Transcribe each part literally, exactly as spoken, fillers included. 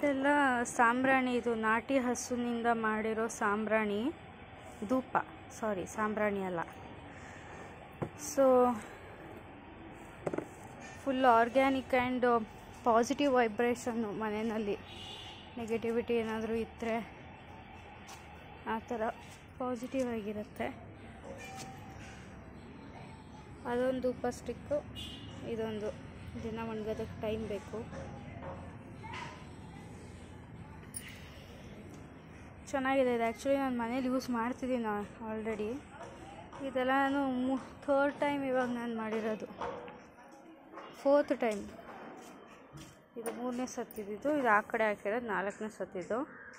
ಇದೆಲ್ಲ ಸಾಂಬ್ರಾಣಿ, ಇದು ನಾಟಿ ಹಸುವಿನಿಂದ ಮಾಡಿರೋ ಸಾಂಬ್ರಾಣಿ ಧೂಪ, ಸಾರಿ ಸಾಂಬ್ರಾಣಿ ಅಲ್ಲ. So full organic and positive ವೈಬ್ರೇಷನ್ನು. ಮನೆಯಲ್ಲಿ ನೆಗೆಟಿವಿಟಿ ಏನಾದರೂ ಇದ್ದರೆ ಆ ಥರ ಪಾಸಿಟಿವ್ ಆಗಿರುತ್ತೆ. ಅದೊಂದು ಧೂಪ ಸ್ಟಿಕ್ಕು, ಇದೊಂದು ದಿನ ಒಣಗೋದಕ್ಕೆ ಟೈಮ್ ಬೇಕು. ಚೆನ್ನಾಗಿದೆ ಇದು. ಆ್ಯಕ್ಚುಲಿ ನಾನು ಮನೇಲಿ ಯೂಸ್ ಮಾಡ್ತಿದ್ದೀನಿ ಆಲ್ರೆಡಿ. ಇದೆಲ್ಲ ನಾನು ಮೂ ಥರ್ಡ್ ಟೈಮ್ ಇವಾಗ ನಾನು ಮಾಡಿರೋದು, ಫೋರ್ತ್ ಟೈಮ್. ಇದು ಮೂರನೇ ಸತ್ತಿದ್ದು, ಇದು ಆ ಕಡೆ ಹಾಕಿರೋದು ನಾಲ್ಕನೇ ಸತ್ತಿದ್ದು.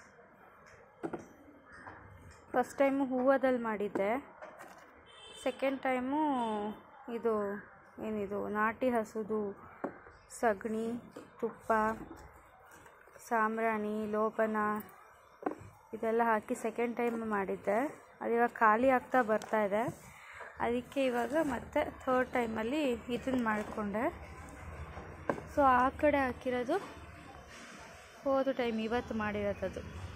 ಫಸ್ಟ್ ಟೈಮು ಹೂವದಲ್ಲಿ ಮಾಡಿದ್ದೆ, ಸೆಕೆಂಡ್ ಟೈಮು ಇದು ಏನಿದು ನಾಟಿ ಹಸುದು ಸಗಣಿ, ತುಪ್ಪ, ಸಾಂಬ್ರಾಣಿ, ಲೋಬನ ಇದೆಲ್ಲ ಹಾಕಿ ಸೆಕೆಂಡ್ ಟೈಮ್ ಮಾಡಿದ್ದೆ. ಅದು ಇವಾಗ ಖಾಲಿ ಆಗ್ತಾ ಬರ್ತಾಯಿದೆ, ಅದಕ್ಕೆ ಇವಾಗ ಮತ್ತೆ ಥರ್ಡ್ ಟೈಮಲ್ಲಿ ಇದನ್ನು ಮಾಡಿಕೊಂಡೆ. ಸೊ ಆ ಕಡೆ ಹಾಕಿರೋದು ಫೋರ್ತ್ ಟೈಮ್ ಇವತ್ತು ಮಾಡಿರೋದು.